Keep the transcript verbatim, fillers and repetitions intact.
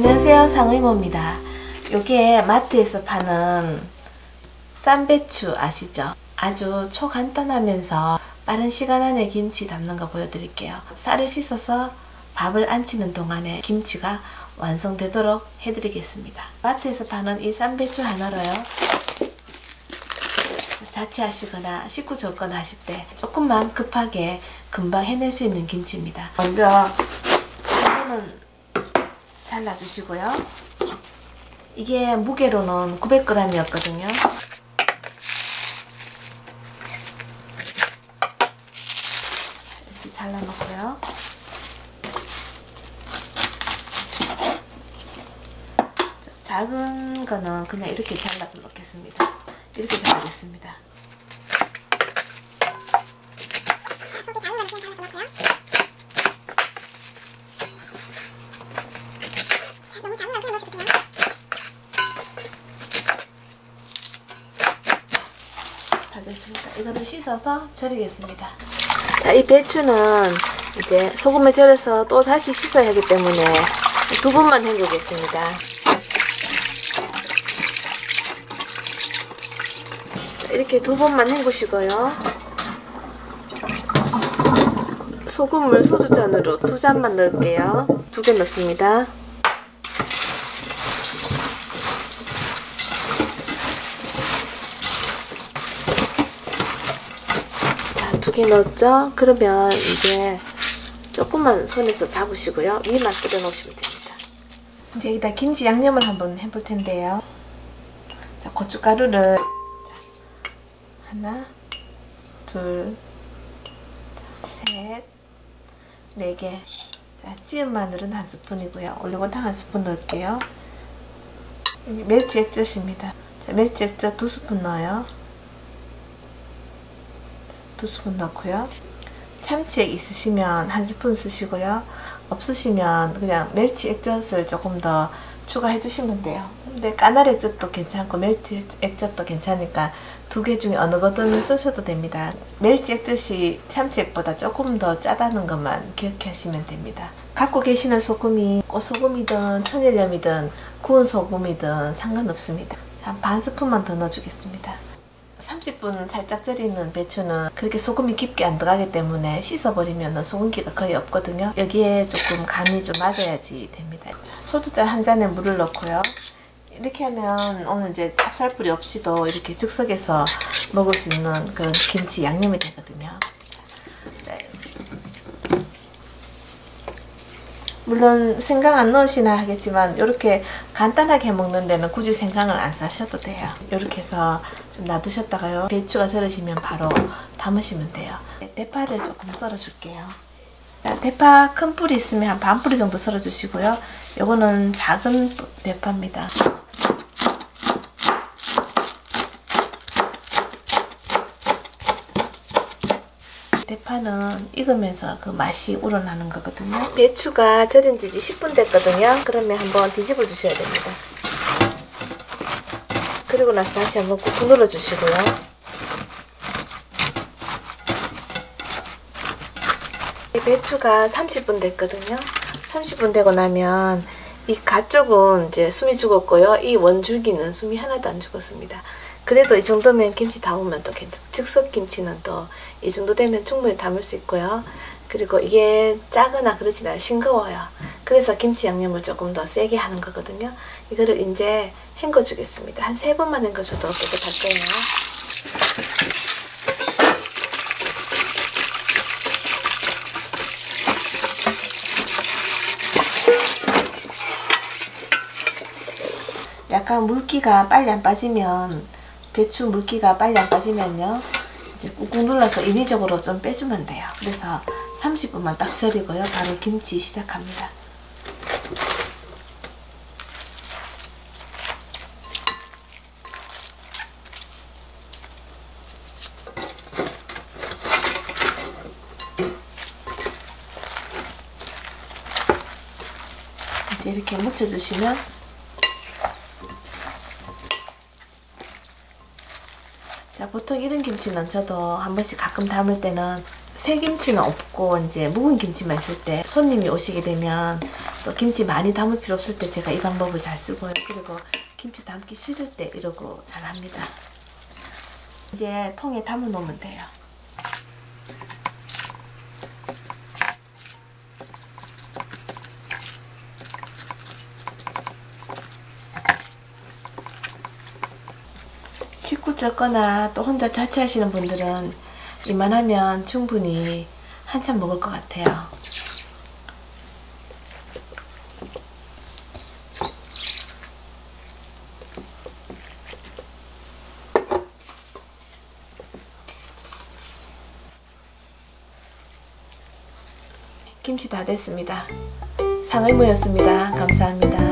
안녕하세요, 상의모입니다. 요게 마트에서 파는 쌈배추 아시죠? 아주 초간단하면서 빠른 시간 안에 김치 담는 거 보여드릴게요. 쌀을 씻어서 밥을 안 치는 동안에 김치가 완성되도록 해드리겠습니다. 마트에서 파는 이 쌈배추 하나로요, 자취하시거나 식구 적거나 하실 때 조금만 급하게 금방 해낼 수 있는 김치입니다. 먼저 파는 잘라주시고요. 이게 무게로는 구백 그램이었거든요. 이렇게 잘라놓고요. 작은 거는 그냥 이렇게 잘라서 넣겠습니다. 이렇게 잘라겠습니다. 다 됐습니다. 이거를 씻어서 절이겠습니다. 자, 이 배추는 이제 소금에 절여서 또 다시 씻어야 하기 때문에 두 번만 헹구겠습니다. 이렇게 두 번만 헹구시고요. 소금을 소주잔으로 두 잔만 넣을게요. 두 개 넣습니다. 자, 두 개 넣었죠? 그러면 이제 조금만 손에서 잡으시고요. 위만 끓여 놓으시면 됩니다. 이제 여기다 김치 양념을 한번 해볼 텐데요. 자, 고춧가루를 하나, 둘, 셋, 네 개. 자, 찌은 마늘은 한 스푼이고요. 올리고당 한 스푼 넣을게요. 멸치 액젓입니다. 자, 멸치 액젓 두 스푼 넣어요. 두 스푼 넣고요. 참치액 있으시면 한 스푼 쓰시고요. 없으시면 그냥 멸치 액젓을 조금 더 추가해 주시면 돼요. 근데 까나리 액젓도 괜찮고 멸치 액젓도 괜찮으니까 두 개 중에 어느 거든 쓰셔도 됩니다. 멸치 액젓이 참치액보다 조금 더 짜다는 것만 기억하시면 됩니다. 갖고 계시는 소금이 꽃소금이든 천일염이든 구운 소금이든 상관없습니다. 한 반 스푼만 더 넣어주겠습니다. 삼십 분 살짝 절이는 배추는 그렇게 소금이 깊게 안 들어가기 때문에 씻어버리면 소금기가 거의 없거든요. 여기에 조금 간이 좀 맞아야지 됩니다. 소주잔 한 잔에 물을 넣고요. 이렇게 하면 오늘 이제 찹쌀뿌리 없이도 이렇게 즉석에서 먹을 수 있는 그런 김치 양념이 되거든요. 네. 물론 생강 안 넣으시나 하겠지만 이렇게 간단하게 먹는 데는 굳이 생강을 안 싸셔도 돼요. 이렇게 해서 좀 놔두셨다가요, 배추가 절여지면 바로 담으시면 돼요. 대파를 조금 썰어 줄게요. 대파 큰 뿌리 있으면 한 반 뿌리 정도 썰어 주시고요. 요거는 작은 대파입니다. 대파는 익으면서 그 맛이 우러나는 거거든요. 배추가 절인 지 십 분 됐거든요. 그러면 한번 뒤집어 주셔야 됩니다. 그리고 나서 다시 한번 꾹꾹 눌러 주시고요. 이 배추가 삼십 분 됐거든요. 삼십 분 되고 나면 이 갓쪽은 이제 숨이 죽었고요. 이 원줄기는 숨이 하나도 안 죽었습니다. 그래도 이 정도면 김치 담으면 또 괜찮, 즉석 김치는 또 이 정도 되면 충분히 담을 수 있고요. 그리고 이게 짜거나 그러진 않아요. 싱거워요. 그래서 김치 양념을 조금 더 세게 하는 거거든요. 이거를 이제 헹궈 주겠습니다. 한 세 번만 헹궈줘도 깨끗할 거예요. 약간 물기가 빨리 안 빠지면, 배추 물기가 빨리 안 빠지면요, 이제 꾹꾹 눌러서 인위적으로 좀 빼주면 돼요. 그래서 삼십 분만 딱 절이고요. 바로 김치 시작합니다. 이제 이렇게 묻혀주시면 자, 보통 이런 김치는 저도 한 번씩 가끔 담을 때는 새김치는 없고 이제 묵은 김치만 있을 때 손님이 오시게 되면 또 김치 많이 담을 필요 없을 때 제가 이 방법을 잘 쓰고요. 그리고 김치 담기 싫을 때 이러고 잘 합니다. 이제 통에 담아 놓으면 돼요. 식구 적거나 또 혼자 자취하시는 분들은 이만하면 충분히 한참 먹을 것 같아요. 김치 다 됐습니다. 상의모였습니다. 감사합니다.